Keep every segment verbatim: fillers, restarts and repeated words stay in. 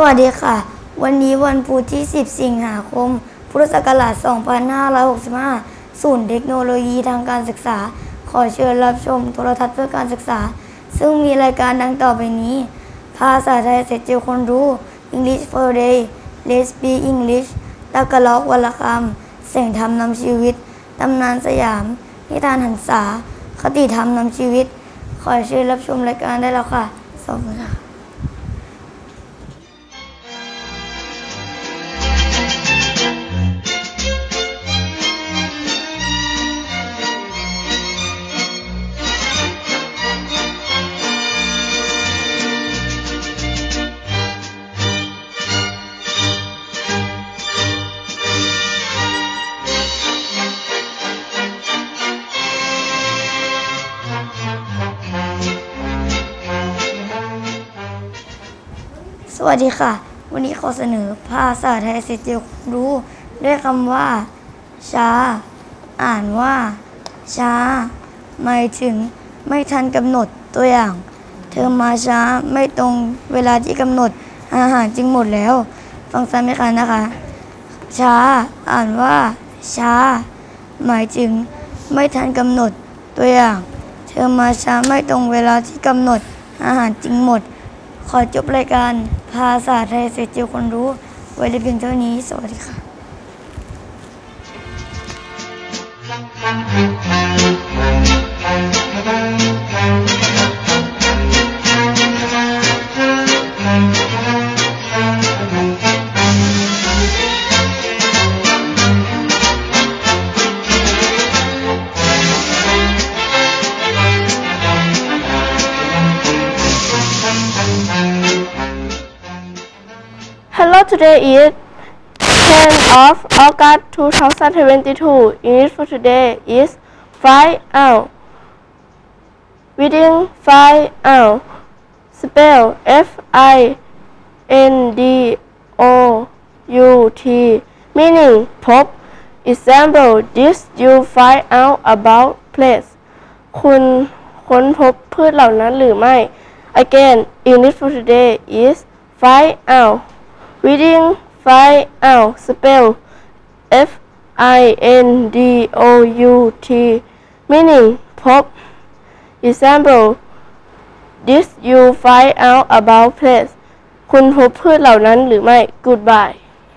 วัสดีค่ะวันนี้วันพุธที่สิบสิงหาคมพุทธศักราชสองพันห้าร้อยหกสิบห้าศูนย์เทคโนโลยีทางการศึกษาขอเชิญรับชมโทรทัศน์เพื่อการศึกษาซึ่งมีรายการดังต่อไปนี้ภาษาไทยเสร็จเจอคนรู้ English for Day Let's Speak English ตะกะล็อกวรรณคำเสียงธรรมนำชีวิตตำนานสยามนิทานหันษาคติธรรมนำชีวิตขอเชิญรับชมรายการได้แล้วค่ะสวัสดีค่ะสวัสดีค่ะวันนี้ขอเสนอภาษาไทยเสร็จเจอคนรู้ด้วยคำว่าช้าอ่านว่าช้าหมายถึงไม่ทันกำหนดตัวอย่างเธอมาช้าไม่ตรงเวลาที่กำหนดอาหารจึงหมดแล้วฟังซ้ำอีกครั้งนะคะช้าอ่านว่าช้าหมายถึงไม่ทันกำหนดตัวอย่างเธอมาช้าไม่ตรงเวลาที่กำหนดอาหารจึงหมดขอจบรายการภาษาไทยเสร็จเจอคนรู้ไว้ในเพียงเท่านี้สวัสดีค่ะ Hello, today is tenth of August two thousand twenty-two. English for today is find out. Reading find out. Spell F I N D O U T. Meaning พบ Example This you find out about place. คุณค้นพบพืชเหล่านั้นหรือไม่ Again, English for today is find out.Reading find out spell F I N D O U T meaning พบ Example This you find out about place คุณพบพืชเหล่านั้นหรือไม่ Goodbye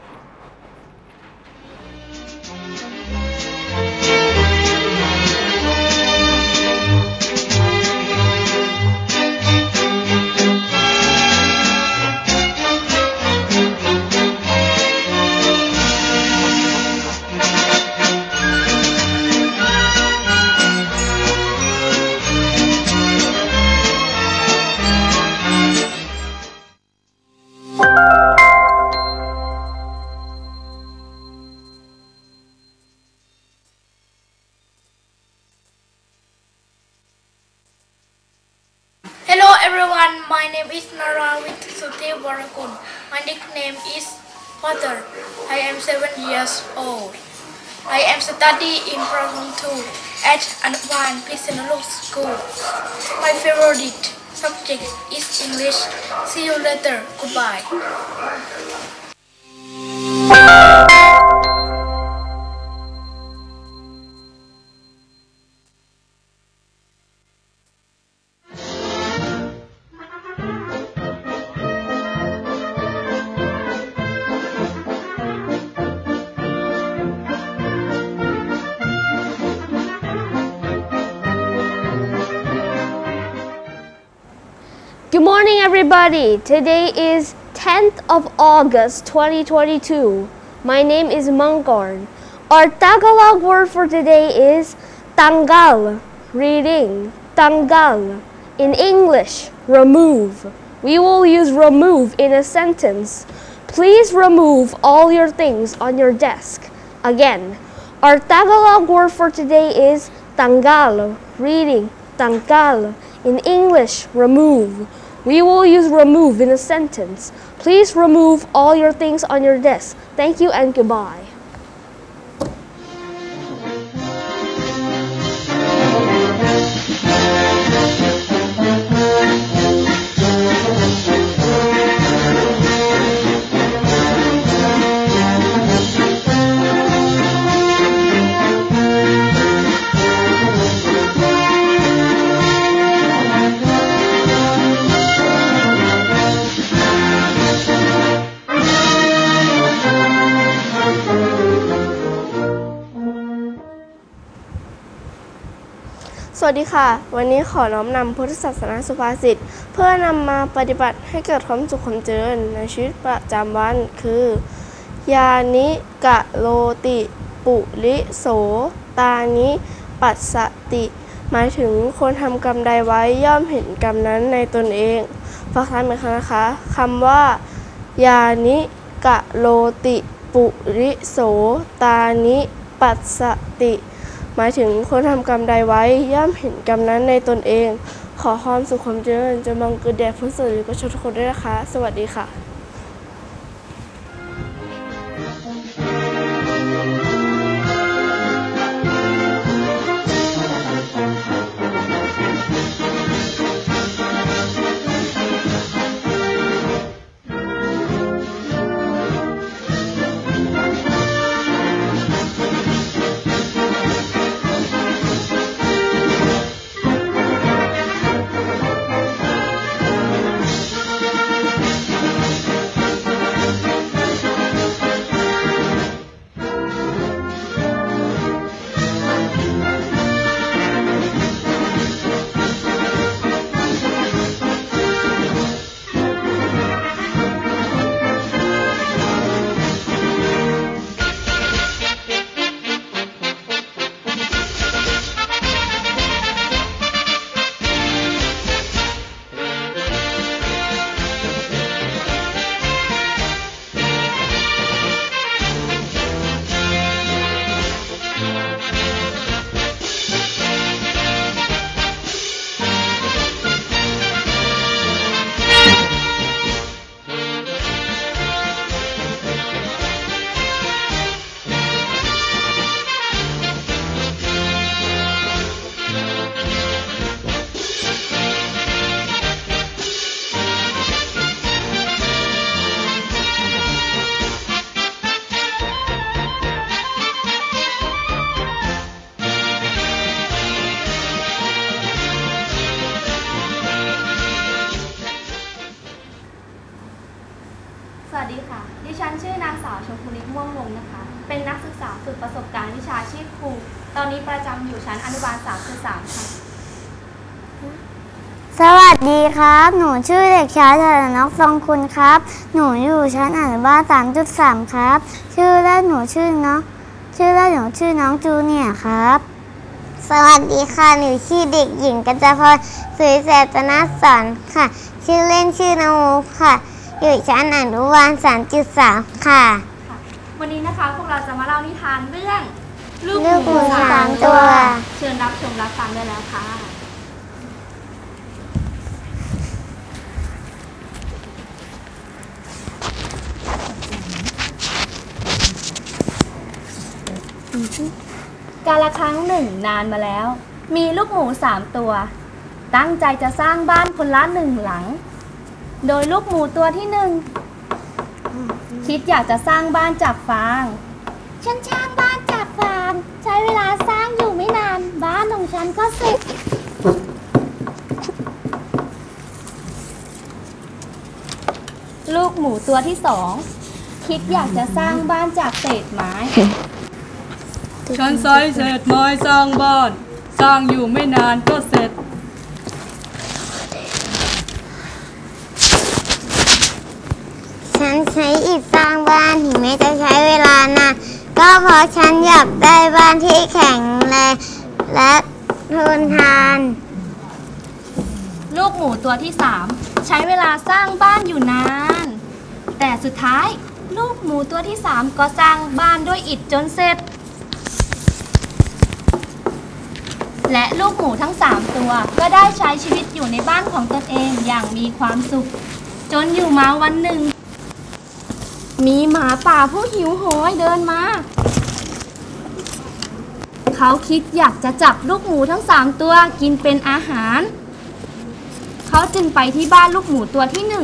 Hello everyone, my name is Narawit Suti Warakun. My nickname is Potter. I am seven years old. I am studying in Program two at Advanced Pisanaluk School. My favorite subject is English. See you later. Goodbye. Good morning everybody. Today is tenth of August twenty twenty-two. My name is Mangorn. Our Tagalog word for today is tanggal. Reading tanggal. In English, remove. We will use remove in a sentence. Please remove all your things on your desk. Again, our Tagalog word for today is tanggal. Reading tanggal. In English, remove. We will use remove in a sentence. Please remove all your things on your desk. Thank you and goodbye. สวัสดีค่ะวันนี้ขอน้อมนำพุทธศาสนาสุภาษิตเพื่อนำมาปฏิบัติให้เกิดความสุขความเจริญในชีวิตประจำวันคือยานิกะโลติปุริโสตานิปัสสติหมายถึงคนทำกรรมใดไว้ย่อมเห็นกรรมนั้นในตนเองฟังซ้ำอีกครั้งนะคะคำว่ายานิกะโลติปุริโสตานิปัสสติหมายถึงคนทำกรรมใดไว้ย่อมเห็นกรรมนั้นในตนเองขอความสุขความเจริญจะบังเกิดแด่ผู้สื่อก็ชมทุกคนด้วยนะคะสวัสดีค่ะสวัสดีค่ะดิฉันชื่อนางสาวชมพูนิตม่วงวงนะคะเป็นนักศึกษาฝึกประสบการณ์วิชาชีพครูตอนนี้ประจำอยู่ชั้นอนุบาลสามจุดสามค่ะสวัสดีครับหนูชื่อเด็กชายธนกทรงคุณครับหนูอยู่ชั้นอนุบาล สามจุดสาม ครับชื่อเล่นหนูชื่อน้องชื่อเล่นหนูชื่อน้องจูเนียร์ครับสวัสดีค่ะหนูชื่อเด็กหญิงกัญจพรสุริแสตนสอนค่ะชื่อเล่นชื่อน้องมุกค่ะอยู่ชั้นอนุบาล สามจุดสาม ค่ะวันนี้นะคะพวกเราจะมาเล่านิทานเรื่องลูกลูกหมูสามตัวเชิญรับชมรับฟังได้แล้วค่ะกาลครั้งหนึ่งนานมาแล้วมีลูกหมูสามตัวตั้งใจจะสร้างบ้านคนละหนึ่งหลังโดยลูกหมูตัวที่หนึ่งคิดอยากจะสร้างบ้านจากฟางฉันสร้างบ้านจากฟางใช้เวลาสร้างอยู่ไม่นานบ้านของฉันก็เสร็จลูกหมูตัวที่สองคิดอยากจะสร้างบ้านจากเศษไม้ฉันใช้เศษไม้สร้างบ้านสร้างอยู่ไม่นานก็เสร็จฉันใช้อิฐสร้างบ้านถึงแม้จะใช้เวลานานก็เพราะฉันอยากได้บ้านที่แข็งแรงและทนทานลูกหมูตัวที่สามใช้เวลาสร้างบ้านอยู่นานแต่สุดท้ายลูกหมูตัวที่สามก็สร้างบ้านด้วยอิฐจนเสร็จและลูกหมูทั้งสามตัวก็ได้ใช้ชีวิตอยู่ในบ้านของตนเองอย่างมีความสุขจนอยู่มาวันหนึ่งมีหมาป่าผู้หิวโหยเดินมาเขาคิดอยากจะจับลูกหมูทั้งสามตัวกินเป็นอาหารเขาจึงไปที่บ้านลูกหมูตัวที่หนึ่ง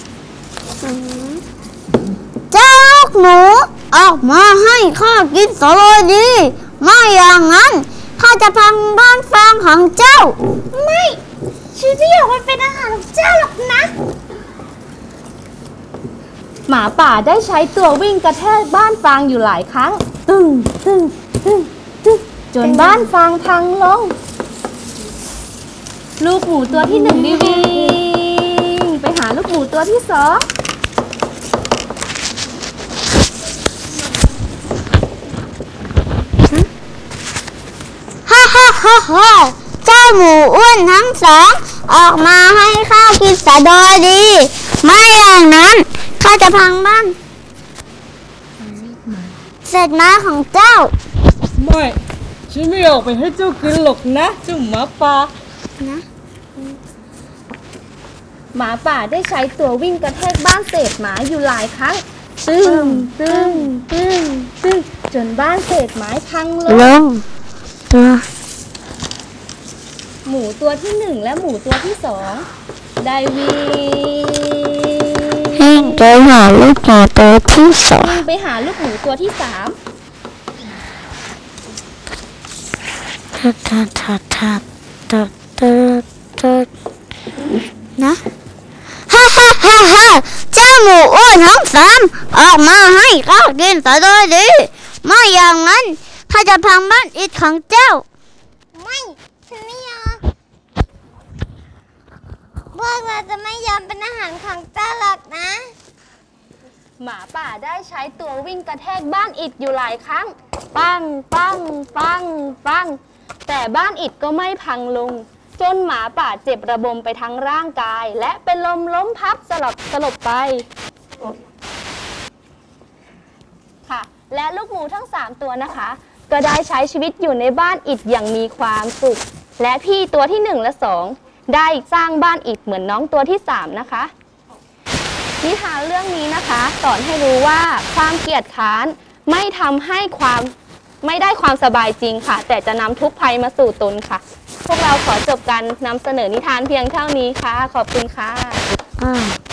เจ้าลูกหนูออกมาให้ข้ากินสโลดีไม่อย่างนั้นข้าจะพังบ้านฟางของเจ้าไม่ฉันไม่อยากมันเป็นอาหารของเจ้าหรอกนะหมาป่าได้ใช้ตัววิ่งกระแทกบ้านฟางอยู่หลายครั้งตึ้งตึ้งตึ้งตึ้งจนบ้านฟางพังลงลูกหมูตัวที่หนึ่งได้วิ่งไปหาลูกหมูตัวที่สองฮ่าฮ่าฮ่าฮ่าเจ้าหมูอ้วนทั้งสองออกมาให้ข้ากินซะโดยดีไม่อย่างนั้นข้าจะพังบ้านเศษไม้ของเจ้าไม่ฉันไม่ออกไปให้เจ้ากินหรอกนะเจ้าหมาป่านะหมาป่าได้ใช้ตัววิ่งกระแทกบ้านเศษไม้อยู่หลายครั้งตึ้งตึ้งตึ้งตึ้งจนบ้านเศษไม้พังลงหมูตัวที่หนึ่งและหมูตัวที่สองได้วิ่งไปหาลูกหมูตัวที่สองวิ่งไปหาลูกหมูตัวที่สามทัดทัดทัดทัดทัดทัดทัดนะฮ่าฮ่าฮ่าฮ่าเจ้าหมูอ้วนทั้งสามออกมาให้ข้ากินซะโดยดีไม่อย่างนั้นข้าจะพังบ้านอิฐของเจ้าไม่ฉันไม่ยอมพวกเราจะไม่ยอมเป็นอาหารของเจ้าหรอกนะหมาป่าได้ใช้ตัววิ่งกระแทกบ้านอิฐอยู่หลายครั้งปังปังปังปังแต่บ้านอิฐก็ไม่พังลงจนหมาป่าเจ็บระบมไปทั้งร่างกายและเป็นลมล้มพับสลบสลบไปค่ะและลูกหมูทั้งสามตัวนะคะก็ได้ใช้ชีวิตอยู่ในบ้านอิฐอย่างมีความสุขและพี่ตัวที่หนึ่งและสองได้สร้างบ้านอิฐเหมือนน้องตัวที่สามนะคะนิทานเรื่องนี้นะคะสอนให้รู้ว่าความเกียจคร้านไม่ทำให้ความไม่ได้ความสบายจริงค่ะแต่จะนำทุกข์ภัยมาสู่ตนค่ะพวกเราขอจบการนำเสนอนิทานเพียงเท่านี้ค่ะขอบคุณค่ะ